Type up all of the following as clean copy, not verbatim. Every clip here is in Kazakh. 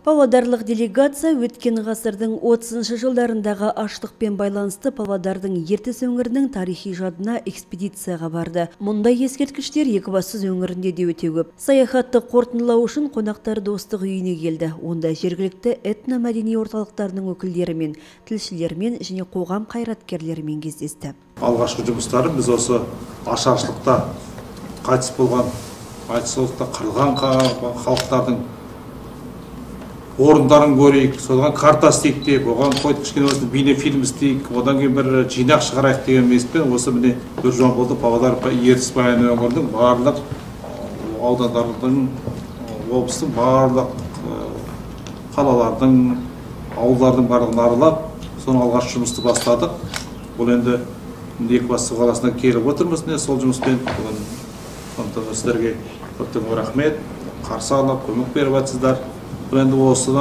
Павлодарлық делегация өткен ғасырдың 30 жылдарындағы аштықпен байланысты Павлодардың Ертіс өңірінің тарихи жадына экспедицияға барды. Мұндай ескерткіштер Екібастұз өңірінде де өте көп. Саяхатты қорытындылау үшін қонақтар Достық үйіне келді. Онда жергілікті этномәдени орталықтарының өкілдерімен, тілшілермен және қоғам қайраткерлерімен кездесті. Алғашқы жұмыстары біз осы ашаршылықта қайтыс болған, айтысылықта қырылған халықтардың орындарын көрейік, содан карта істейік деп, оған қойып кішкене осы бейнефильм істейік, одан кейін бір жинақ шығарайық деген меспен осы міне бір жол болды. Павлодар Ертіс баян өңірінің барлық аудандардың, облыстың барлық қалалардың, ауылдардың барлығын аралап, соның алғаш жұмысты бастадық. Бұл енді Екібастұз қаласына келіп отырмыз, сол жұмыспен. Сондықтан сіздерге көптен рахмет, қарсы алып, көмек беріп жатсыздар. Енді осыны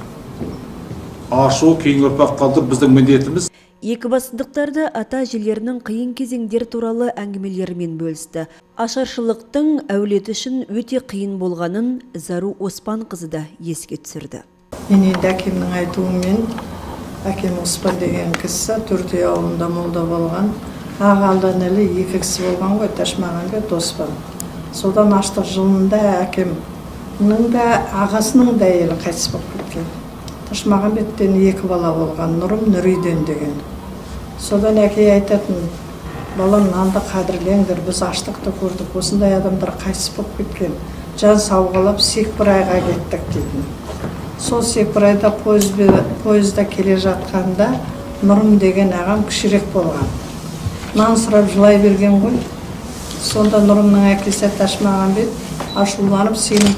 ашу кейінгі ұрпақ қалдырып біздің міндетіміз. Екібастұздықтарды ата-әжелерінің қиын кезеңдер туралы әңгімелерімен бөлісті. Ашаршылықтың әулеті үшін өте қиын болғанын Зару Оспанқызы да еске түсірді. Мен енді әкемнің айтуымен, әкем Оспан деген кісі Төртөй ауылында молда болған, ағалдан әлі екі кісі болған ғой, Ташмағанбет, Оспан. Содан аштық жылында әкем ағасының да әйелі қайтыс болып кеткен. Ташмағанбеттен екі бала болған, Нұрым, Нүриден деген. Содан әке айтатын, балам, нанды қадірлеңдер, біз аштықты көрдік, осындай адамдар қайтыс болып кеткен. Жан сауғалап Секбірайға кеттік дейтін. Сол Секбірайда пойызда келе жатқанда Нұрым деген ағам кішірек болған. Нан сұрап жылай берген ғой. Сонда Нұрымның әкесі Ташмағанбет ашуланып, сенің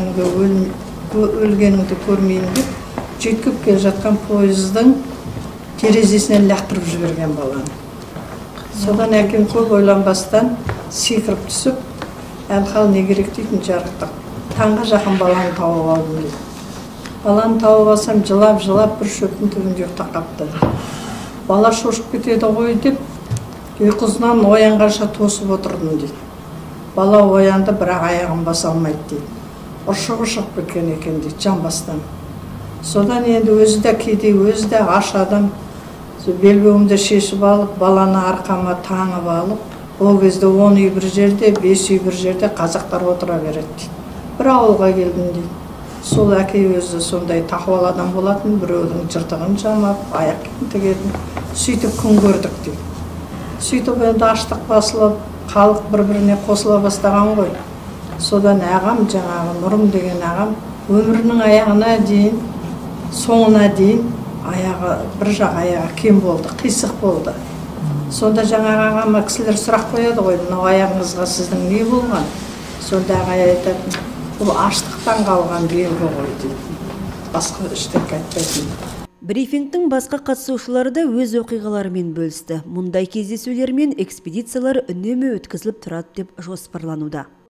өлгеніңді көрмейін деп, жүйткіп келе жатқан пойыздың терезесінен лақтырып жіберген баланы. Содан әкем көп ойланбастан секіріп түсіп, әлқал не керек дейтін жарықтық. Таңға жақын баланы тауып алдым дейді. Баланы тауып алсам, жылап бір шөптің түбінде ұйықтап қапты. Бала шошып кетеді ғой деп, ұйқысынан оянғанша тосып отырдым дейді. Бала оянды, бірақ аяғын баса алмайды дейді. Ұршығы шығып кеткен екен дейді, жан бастан. Содан енді өзі де кейде, өзі де аш адам, белбеуімді шешіп алып, баланы арқама таңып алып, ол кезде 10 үй бір жерде, 5 үй бір жерде қазақтар отыра береді дейді. Бір ауылға келдім дейді. Сол әке өзі сондай тақуал адам болатын, біреудің жыртығын жамап, аяқ киімін тігетін, сөйтіп күн көрдік дейді. Сөйтіп енді аштық басылып, халық бір-біріне қосыла бастаған ғой. Содан ағам, жаңағы Нұрым деген ағам, өмірінің аяғына дейін, соңына дейін, бір жақ аяғы кем болды, қисық болды. Сонда жаңағы ағама кісілер сұрақ қояды ғой, мынау аяғыңызға сіздің не болған? Сонда ағай айтатын, бұл аштықтан қалған белгі ғой дейді. Басқа ештеңе айтпайтын. Брифингтің басқа қатысушылары да өз оқиғаларымен бөлісті. Мұндай кездесулер мен экспедициялар үнемі өткізіліп тұрады деп жоспарлануда.